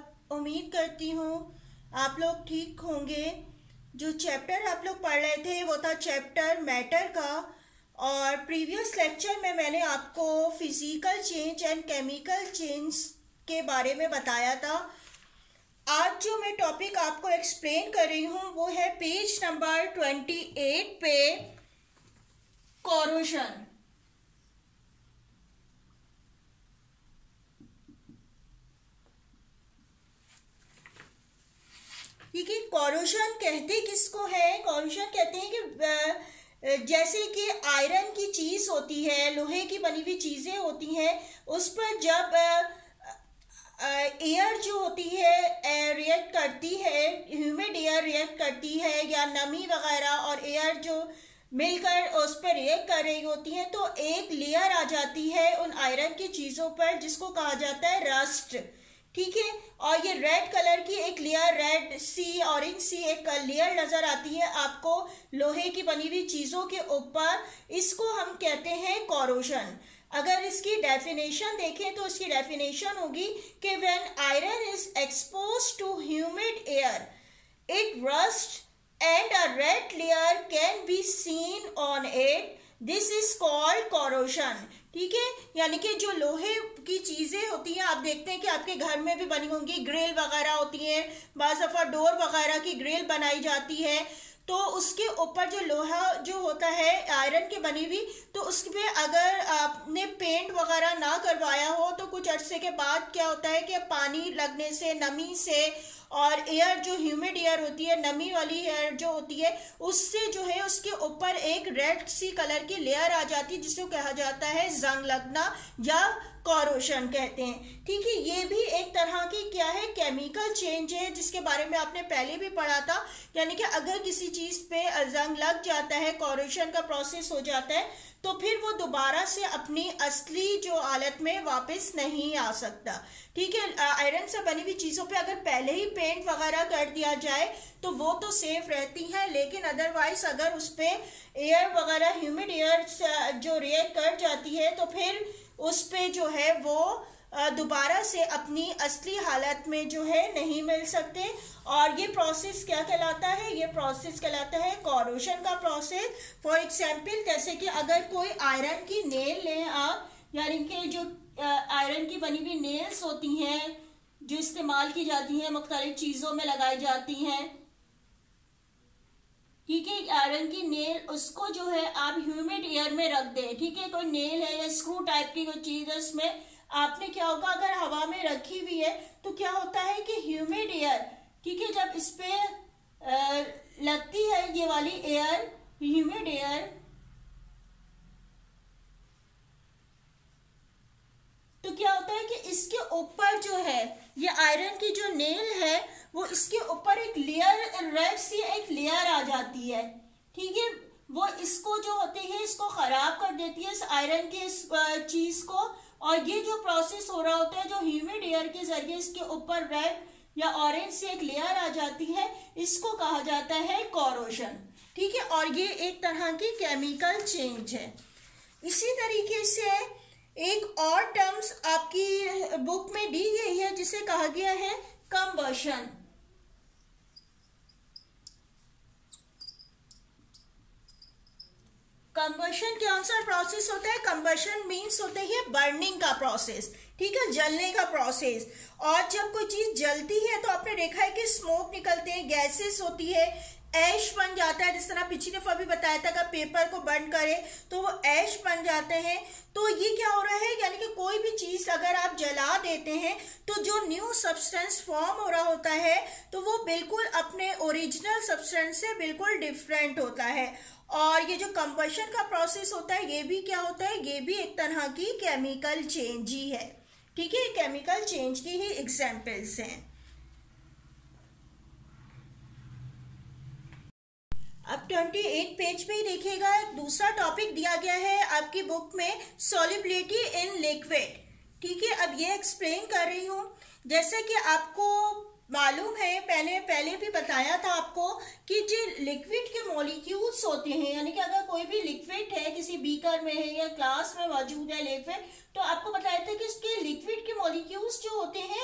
उम्मीद करती हूँ आप लोग ठीक होंगे। जो चैप्टर आप लोग पढ़ रहे थे वो था चैप्टर मैटर का, और प्रीवियस लेक्चर में मैंने आपको physical change and chemical change के बारे में बताया था। आज जो मैं टॉपिक आपको एक्सप्लेन कर रही हूँ वो है पेज नंबर 28 पे कोरोशन। ठीक है, कोरोशन कहते किसको है? कोरोशन कहते हैं कि जैसे कि आयरन की चीज होती है, लोहे की बनी हुई चीजें होती हैं, उस पर जब एयर जो होती है रिएक्ट करती है, ह्यूमिड एयर रिएक्ट करती है या नमी वगैरह, और एयर जो मिलकर उस पर रिएक्ट कर रही होती है, तो एक लेयर आ जाती है उन आयरन की चीजों पर जिसको कहा जाता है रस्ट। ठीक है, और ये रेड कलर की एक लेयर, रेड सी ऑरेंज सी एक लेयर नजर आती है आपको लोहे की बनी हुई चीजों के ऊपर, इसको हम कहते हैं कोरोशन। अगर इसकी डेफिनेशन देखें तो इसकी डेफिनेशन होगी कि when iron is exposed to humid air it rust and a red layer can be seen on it. This is called corrosion. ठीक है, यानी कि जो लोहे की चीजें होती हैं, आप देखते हैं कि आपके घर में भी बनी होंगी, ग्रिल वगैरह होती हैं, बाज़ दफ़ा डोर वगैरह की ग्रिल बनाई जाती है, तो उसके ऊपर जो लोहा जो होता है आयरन की बनी हुई, तो उस पे अगर आपने पेंट वगैरह ना करवाया हो तो कुछ अरसे के बाद क्या होता है कि पानी लगने से, नमी से, और एयर जो ह्यूमिड एयर होती है, नमी वाली एयर जो होती है, उससे जो है उसके ऊपर एक रेड सी कलर की लेयर आ जाती है जिसको कहा जाता है जंग लगना या कोरोशन कहते हैं। ठीक है, ये भी एक तरह की क्या है, केमिकल चेंज है, जिसके बारे में आपने पहले भी पढ़ा था। यानी कि अगर किसी चीज पे जंग लग जाता है, कोरोशन का प्रोसेस हो जाता है, तो फिर वो दोबारा से अपनी असली जो हालत में वापस नहीं आ सकता। ठीक है, आयरन से बनी हुई चीजों पे अगर पहले ही पेंट वगैरह कर दिया जाए तो वो तो सेफ रहती है, लेकिन अदरवाइज अगर उस पे एयर वगैरह, ह्यूमिड एयर जो रिएक्ट कर जाती है, तो फिर उस पे जो है वो दोबारा से अपनी असली हालत में जो है नहीं मिल सकते। और ये प्रोसेस क्या कहलाता है? ये प्रोसेस कहलाता है कोरोशन का प्रोसेस। फॉर एग्जाम्पल, जैसे कि अगर कोई आयरन की नेल लें आप, यानी कि जो आयरन की बनी हुई नेल्स होती हैं जो इस्तेमाल की जाती हैं, मुख्तलिफ चीजों में लगाई जाती हैं, ठीक है, आयरन की नेल, उसको जो है आप ह्यूमिड एयर में रख दें। ठीक है, कोई नेल है या स्क्रू टाइप की कोई चीज है, उसमें आपने क्या होगा, अगर हवा में रखी हुई है तो क्या होता है कि ह्यूमिड एयर, ठीक है, जब इस पे लगती है ये वाली एयर, ह्यूमिड एयर, तो क्या होता है कि इसके ऊपर जो है ये आयरन की जो नेल है, वो इसके ऊपर एक लेयर, रेड सी एक लेयर आ जाती है। ठीक है, वो इसको जो होती है इसको खराब कर देती है, इस आयरन की इस चीज को, और ये जो प्रोसेस हो रहा होता है, जो ह्यूमिड एयर के जरिए इसके ऊपर रेड या ऑरेंज से एक लेयर आ जाती है, इसको कहा जाता है कोरोशन। ठीक है, और ये एक तरह की केमिकल चेंज है। इसी तरीके से एक और टर्म्स आपकी बुक में दी गई है जिसे कहा गया है कंबशन। कंबशन कौन सा प्रोसेस होता है? कंबशन मीन्स होते है बर्निंग का प्रोसेस। ठीक है, जलने का प्रोसेस। और जब कोई चीज जलती है तो आपने देखा है कि स्मोक निकलते हैं, गैसेस होती है, ऐश बन जाता है। जिस तरह पिछली दफा भी बताया था कि पेपर को बर्न करे तो वो ऐश बन जाते हैं। तो ये क्या हो रहा है, यानी कि कोई भी चीज अगर आप जला देते हैं तो जो न्यू सब्सटेंस फॉर्म हो रहा होता है तो वो बिल्कुल अपने ओरिजिनल सब्सटेंस से बिल्कुल डिफरेंट होता है। और ये जो कंबशन का प्रोसेस होता है, ये भी क्या होता है, ये भी एक तरह की केमिकल चेंज ही है। ठीक है, केमिकल चेंज की ही एग्जांपल्स हैं। अब 28 पेज पे ही देखिएगा, एक दूसरा टॉपिक दिया गया है आपकी बुक में, सॉल्युबिलिटी इन लिक्विड। ठीक है, अब ये एक्सप्लेन कर रही हूँ। जैसे कि आपको मालूम है, पहले भी बताया था आपको कि जो लिक्विड के मॉलिक्यूल्स होते हैं, यानी कि अगर कोई भी लिक्विड है, किसी बीकर में है या ग्लास में मौजूद है लिक्विड, तो आपको बताया था कि इसके लिक्विड के मॉलिक्यूल्स जो होते हैं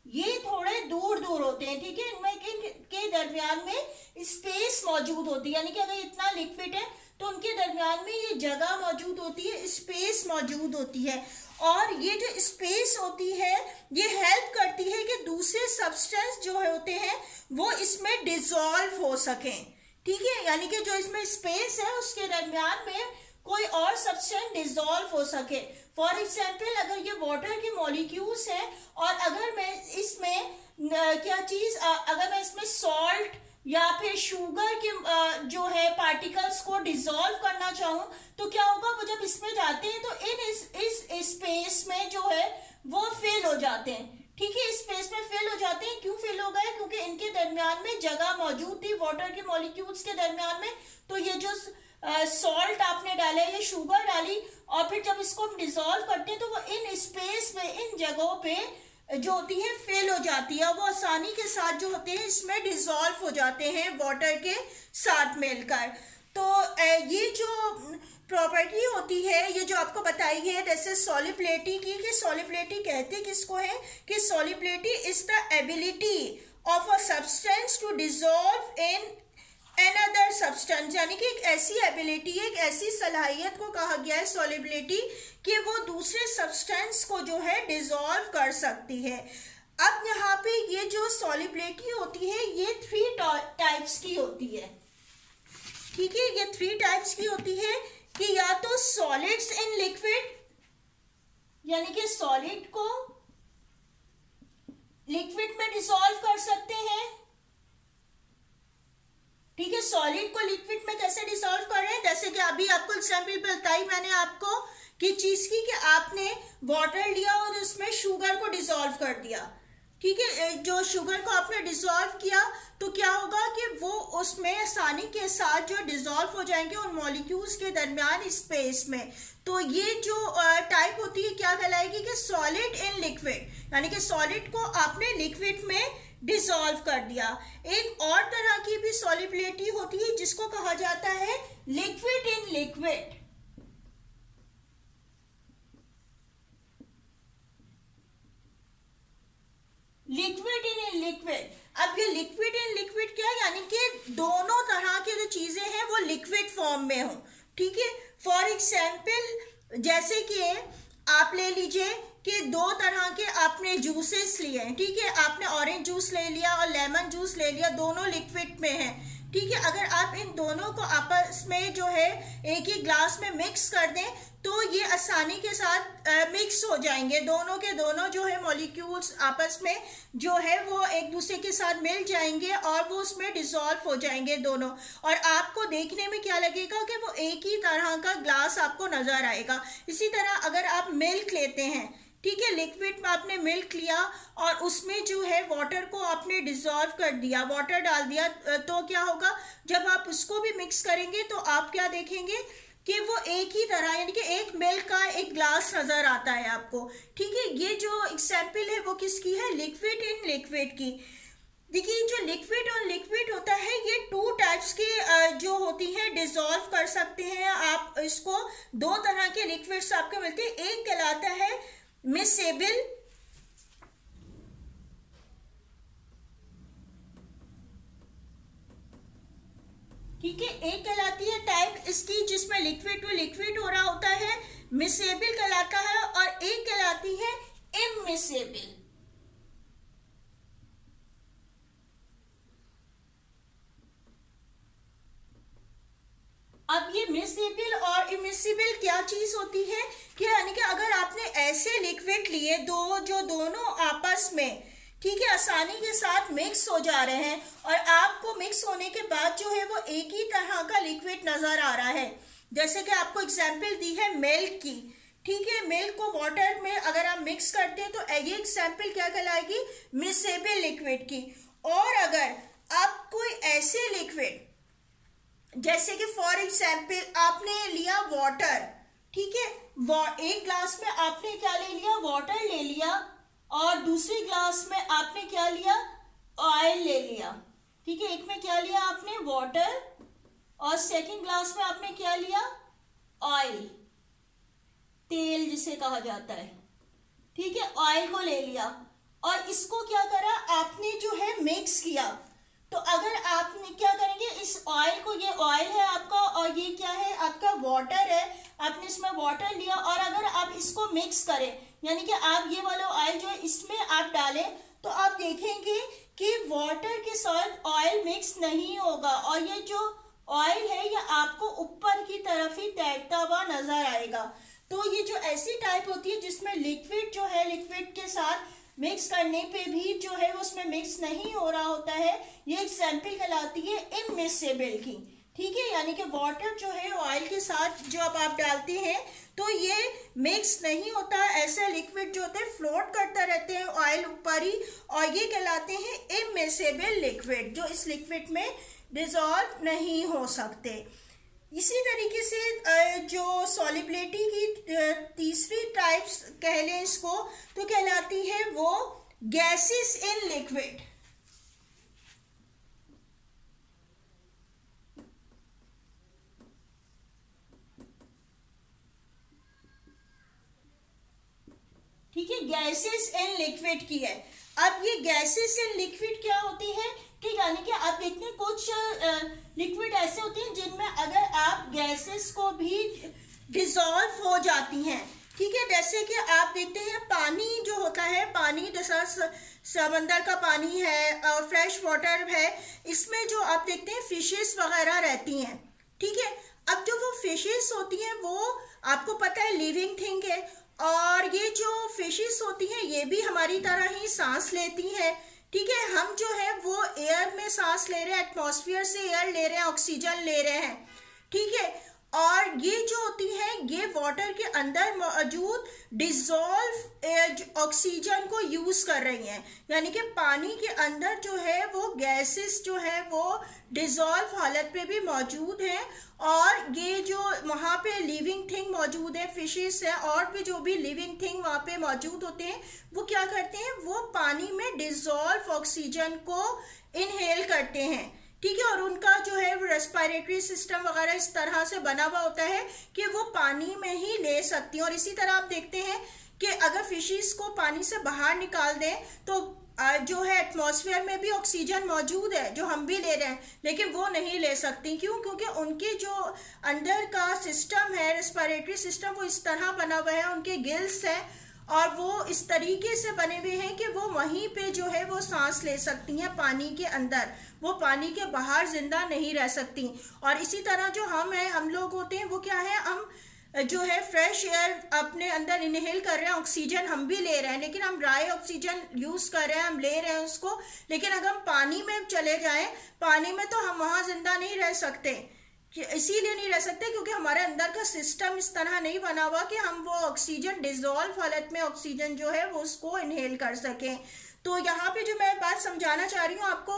ये थोड़े दूर दूर होते हैं, ठीक है। इनमें के दरमियान में स्पेस मौजूद होती है, यानी कि अगर इतना लिक्विड है तो उनके दरमियान में ये जगह मौजूद होती है, स्पेस मौजूद होती है। और ये जो स्पेस होती है ये हेल्प करती है कि दूसरे सब्सटेंस जो होते हैं वो इसमें डिसॉल्व हो सकें, ठीक है। यानी कि जो इसमें स्पेस है उसके दरमियान में कोई और सब्सटेंस डिसॉल्व हो सके। फॉर एग्जाम्पल, अगर ये वाटर के मॉलिक्यूल्स हैं और अगर मैं इसमें अगर मैं इसमें सॉल्ट या फिर शुगर के जो है पार्टिकल्स को डिसॉल्व करना चाहूं तो क्या होगा, वो जब इसमें जाते हैं तो इस स्पेस में जो है वो फिल हो जाते हैं, ठीक है। स्पेस में फिल हो जाते हैं। क्यों फिल हो गए? क्योंकि इनके दरमियान में जगह मौजूद थी वाटर के मॉलिक्यूल्स के दरमियान में। तो ये जो सॉल्ट आपने डाला, ये शुगर डाली, और फिर जब इसको हम डिसॉल्व करते हैं तो वो इन स्पेस पे, इन जगहों पे जो होती है फेल हो जाती है, वो आसानी के साथ जो होते हैं इसमें डिसॉल्व हो जाते हैं वाटर के साथ मिलकर। तो ये जो प्रॉपर्टी होती है, ये जो आपको बताई है जैसे सॉलिबिलिटी की, कि सॉलिबिलिटी कहते किसको है, कि solubility is the ability of a substance to dissolve in another substance, यानी कि एक ऐसी एबिलिटी, एक ऐसी सलाहियत को कहा गया है सॉलिबिलिटी कि वो दूसरे सब्सटेंस को जो है डिसॉल्व कर सकती है। अब यहाँ पे ये जो सॉलिबिलिटी होती है ये 3 टाइप्स की होती है, ठीक है। ये 3 टाइप्स की होती है कि या तो सॉलिड्स इन लिक्विड, यानी कि सॉलिड को लिक्विड में डिसॉल्व कर सकते हैं, ठीक है। सॉलिड को लिक्विड में कैसे डिसॉल्व कर रहे हैं, जैसे कि अभी आपको एग्जाम्पल बताई मैंने आपको कि चीज की, कि आपने वाटर लिया और उसमें शुगर को डिसॉल्व कर दिया, ठीक है। जो शुगर को आपने डिसॉल्व किया तो क्या होगा कि वो उसमें आसानी के साथ जो डिसॉल्व हो जाएंगे उन मॉलिक्यूल्स के दरमियान स्पेस में। तो ये जो टाइप होती है क्या कहलाएगी, कि सॉलिड इन लिक्विड, यानी कि सॉलिड को आपने लिक्विड में डिसॉल्व कर दिया। एक और तरह की भी सॉलिबिलिटी होती है जिसको कहा जाता है liquid in liquid, liquid in liquid. अब ये लिक्विड इन लिक्विड क्या है, यानी कि दोनों तरह की जो चीजें हैं वो लिक्विड फॉर्म में हो, ठीक है। फॉर एग्जाम्पल, जैसे कि आप ले लीजिए कि 2 तरह के आपने जूसेस लिए हैं, ठीक है। आपने ऑरेंज जूस ले लिया और लेमन जूस ले लिया, दोनों लिक्विड में हैं, ठीक है। अगर आप इन दोनों को आपस में जो है एक ही ग्लास में मिक्स कर दें तो ये आसानी के साथ मिक्स हो जाएंगे, दोनों के दोनों जो है मॉलिक्यूल्स आपस में जो है वो एक दूसरे के साथ मिल जाएंगे और वो उसमें डिसॉल्व हो जाएंगे दोनों। और आपको देखने में क्या लगेगा कि वो एक ही तरह का ग्लास आपको नजर आएगा। इसी तरह अगर आप मिल्क लेते हैं, ठीक है, लिक्विड में आपने मिल्क लिया और उसमें जो है वाटर को आपने डिसॉल्व कर दिया, वाटर डाल दिया, तो क्या होगा, जब आप उसको भी मिक्स करेंगे तो आप क्या देखेंगे कि वो एक ही तरह, यानी कि एक मिल्क का एक ग्लास नजर आता है आपको, ठीक है। ये जो एग्जाम्पल है वो किसकी है, लिक्विड इन लिक्विड की। देखिए जो लिक्विड और लिक्विड होता है ये 2 टाइप्स की जो होती है डिसॉल्व कर सकते हैं आप इसको। 2 तरह के लिक्विड्स आपको मिलते हैं, एक कहलाता है मिसेबल, ठीक है, एक कहलाती है टाइप इसकी जिसमें लिक्विड टू लिक्विड हो रहा होता है, मिसेबल कहलाता है, और एक कहलाती है इमिसेबल। अब ये मिसेबल और इमिसेबल क्या चीज होती है, कि यानी कि अगर आपने ऐसे लिक्विड लिए जो दोनों आपस में, ठीक है, आसानी के साथ मिक्स हो जा रहे हैं और आपको मिक्स होने के बाद जो है वो एक ही तरह का लिक्विड नजर आ रहा है, जैसे कि आपको एग्जाम्पल दी है मिल्क की, ठीक है। मिल्क को वाटर में अगर आप मिक्स करते हैं तो ये एग्जाम्पल क्या कहलाएगी, मिसेबल लिक्विड की। और अगर आप कोई ऐसे लिक्विड, जैसे कि फॉर एग्जाम्पल आपने लिया वाटर, ठीक है, एक ग्लास में आपने क्या ले लिया, वाटर ले लिया, और दूसरे ग्लास में आपने क्या लिया, ऑयल ले लिया, ठीक है। एक में क्या लिया आपने, वाटर, और सेकंड ग्लास में आपने क्या लिया, ऑयल, तेल जिसे कहा जाता है, ठीक है, ऑयल को ले लिया। और इसको क्या करा आपने जो है मिक्स किया। तो अगर आपने क्या करेंगे, इस ऑयल को, ये ऑयल है आपका और ये क्या है आपका वाटर है, आपने इसमें वाटर लिया और अगर आप इसको मिक्स करें, यानी कि आप ये वाला ऑयल जो है इसमें आप डालें, तो आप देखेंगे कि वाटर के साथ ऑयल मिक्स नहीं होगा और ये जो ऑयल है ये आपको ऊपर की तरफ ही तैरता हुआ नजर आएगा। तो ये जो ऐसी टाइप होती है जिसमें लिक्विड जो है, लिक्विड के साथ मिक्स करने पे भी जो है उसमें मिक्स नहीं हो रहा होता है, ये एग्जाम्पल कहलाती है इमिसेबल की। ठीक है, यानी कि वाटर जो है ऑयल के साथ जो अब आप डालते हैं तो ये मिक्स नहीं होता, ऐसा लिक्विड जो होते हैं फ्लोट करता रहते हैं ऑयल ऊपर ही, और ये कहलाते हैं इमिसेबल लिक्विड, जो इस लिक्विड में डिसॉल्व नहीं हो सकते। इसी तरीके से जो सॉलिबिलिटी की तीसरी टाइप्स कह लें इसको, तो कहलाती है वो गैसेस इन लिक्विड। ठीक है, गैसेस इन लिक्विड की है। अब ये गैसेस इन लिक्विड क्या होती है, ठीक, यानी कि आप देखते हैं कुछ लिक्विड ऐसे होते हैं जिनमें अगर आप गैसेस को भी डिसॉल्व हो जाती हैं। ठीक है, जैसे कि आप देखते हैं पानी जो होता है, पानी जैसा समंदर का पानी है और फ्रेश वाटर है, इसमें जो आप देखते हैं फिशेस वगैरह रहती हैं। ठीक है, अब जो वो फिशेस होती हैं वो आपको पता है लिविंग थिंग है, और ये जो फिशेस होती हैं ये भी हमारी तरह ही सांस लेती हैं। ठीक है, हम जो है वो एयर में सांस ले रहे हैं, एटमॉस्फेयर से एयर ले रहे हैं, ऑक्सीजन ले रहे हैं। ठीक है, और ये जो होती है ये वाटर के अंदर मौजूद डिसॉल्व ऑक्सीजन को यूज कर रही हैं, यानी कि पानी के अंदर जो है वो गैसेस जो है वो डिसॉल्व हालत पे भी मौजूद हैं, और ये जो वहाँ पे लिविंग थिंग मौजूद है, फिशेस है और भी जो भी लिविंग थिंग वहाँ पे मौजूद होते हैं, वो क्या करते हैं, वो पानी में डिसॉल्व ऑक्सीजन को इनहेल करते हैं। ठीक है, और उनका जो है वो रेस्पिरेटरी सिस्टम वगैरह इस तरह से बना हुआ होता है कि वो पानी में ही ले सकती हैं। और इसी तरह आप देखते हैं कि अगर फिशेस को पानी से बाहर निकाल दें तो जो है एटमॉस्फेयर में भी ऑक्सीजन मौजूद है जो हम भी ले रहे हैं, लेकिन वो नहीं ले सकती। क्यों? क्योंकि उनके जो अंदर का सिस्टम है, रेस्पिरेटरी सिस्टम, वो इस तरह बना हुआ है, उनके गिल्स हैं और वो इस तरीके से बने हुए हैं कि वो वहीं पे जो है वो सांस ले सकती हैं पानी के अंदर, वो पानी के बाहर जिंदा नहीं रह सकती। और इसी तरह जो हम लोग होते हैं वो क्या है, हम जो है फ्रेश एयर अपने अंदर इनहेल कर रहे हैं, ऑक्सीजन हम भी ले रहे हैं, लेकिन हम ड्राई ऑक्सीजन यूज कर रहे हैं, हम ले रहे हैं उसको, लेकिन अगर हम पानी में चले जाएं, पानी में तो हम वहां जिंदा नहीं रह सकते। इसीलिए नहीं रह सकते क्योंकि हमारे अंदर का सिस्टम इस तरह नहीं बना हुआ कि हम वो ऑक्सीजन डिसॉल्व हालत में ऑक्सीजन जो है वो उसको इनहेल कर सकें। तो यहाँ पे जो मैं बात समझाना चाह रही हूँ आपको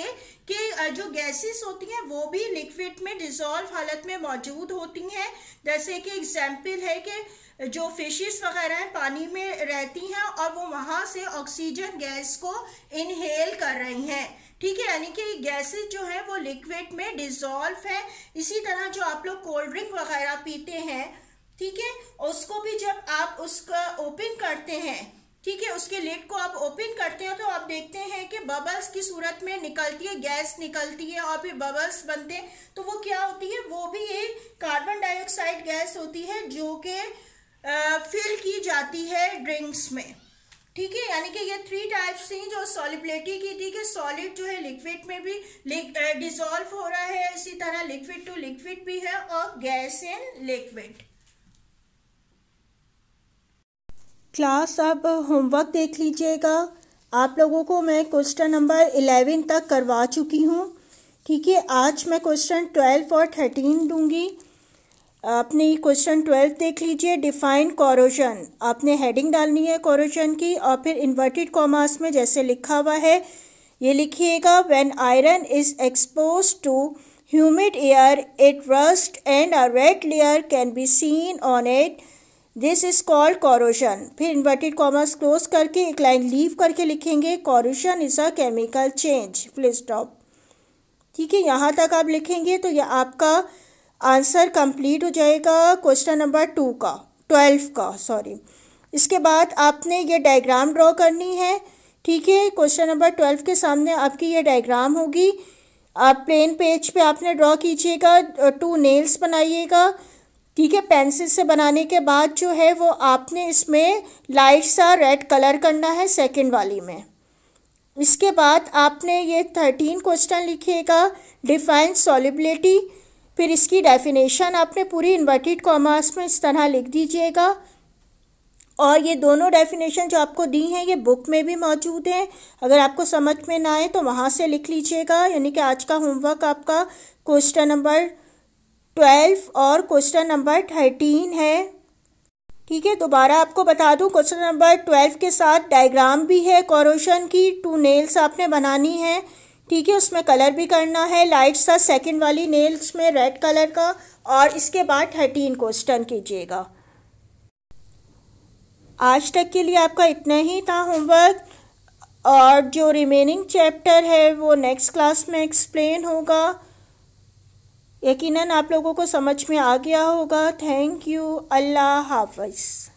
कि जो गैसेस होती हैं वो भी लिक्विड में डिसॉल्व हालत में मौजूद होती हैं। जैसे कि एग्जाम्पल है कि जो फिशेस वगैरह हैं पानी में रहती हैं और वो वहां से ऑक्सीजन गैस को इनहेल कर रही हैं। ठीक है, यानी कि गैसेस जो है वो लिक्विड में डिसॉल्व है। इसी तरह जो आप लोग कोल्ड ड्रिंक वगैरह पीते हैं, ठीक है, उसको भी जब आप उसका ओपन करते हैं, ठीक है, उसके लिड को आप ओपन करते हैं तो आप देखते हैं कि बबल्स की सूरत में निकलती है, गैस निकलती है और फिर बबल्स बनते हैं। तो वो क्या होती है, वो भी एक कार्बन डाइऑक्साइड गैस होती है जो कि फिल की जाती है ड्रिंक्स में। ठीक है, यानी कि ये 3 टाइप्स थी जो सॉलिबिलिटी की थी कि सॉलिड जो है लिक्विड में भी डिसॉल्व हो रहा है, इसी तरह लिक्विड टू लिक्विड भी है, और गैस इन लिक्विड। क्लास अब होमवर्क देख लीजिएगा। आप लोगों को मैं क्वेश्चन नंबर 11 तक करवा चुकी हूँ। ठीक है, आज मैं क्वेश्चन 12 और 13 दूंगी। आपने क्वेश्चन 12 देख लीजिए, डिफाइन कोरोजन। आपने हेडिंग डालनी है कोरोजन की और फिर इन्वर्टेड कॉमास में जैसे लिखा हुआ है ये लिखिएगा, when iron is expose to humid air it rust and a red layer can be seen on it, this is called corrosion. फिर इन्वर्टेड कॉमास क्लोज करके एक लाइन लीव करके लिखेंगे, corrosion is a chemical change, full stop. ठीक है, यहाँ तक आप लिखेंगे तो यह आपका आंसर कंप्लीट हो जाएगा क्वेश्चन नंबर 12 का। इसके बाद आपने ये डायग्राम ड्रॉ करनी है ठीक है, क्वेश्चन नंबर 12 के सामने आपकी ये डायग्राम होगी। आप प्लेन पेज पे आपने ड्रॉ कीजिएगा, 2 नेल्स बनाइएगा। ठीक है, पेंसिल से बनाने के बाद जो है वो आपने इसमें लाइट सा रेड कलर करना है सेकंड वाली में। इसके बाद आपने ये 13 क्वेश्चन लिखिएगा, डिफाइन सॉल्युबिलिटी। फिर इसकी डेफिनेशन आपने पूरी इन्वर्टेड कॉमास में इस तरह लिख दीजिएगा। और ये दोनों डेफिनेशन जो आपको दी हैं ये बुक में भी मौजूद हैं, अगर आपको समझ में ना आए तो वहाँ से लिख लीजिएगा। यानी कि आज का होमवर्क आपका क्वेश्चन नंबर 12 और क्वेश्चन नंबर 13 है। ठीक है, दोबारा आपको बता दूं, क्वेश्चन नंबर 12 के साथ डायग्राम भी है कोरोशन की, 2 नेल्स आपने बनानी है। ठीक है, उसमें कलर भी करना है लाइट सा सेकंड वाली नेल्स में रेड कलर का, और इसके बाद 13 क्वेश्चन कीजिएगा। आज तक के लिए आपका इतना ही था होमवर्क, और जो रिमेनिंग चैप्टर है वो नेक्स्ट क्लास में एक्सप्लेन होगा। यकीनन आप लोगों को समझ में आ गया होगा। Thank you. अल्लाह हाफ़िज़।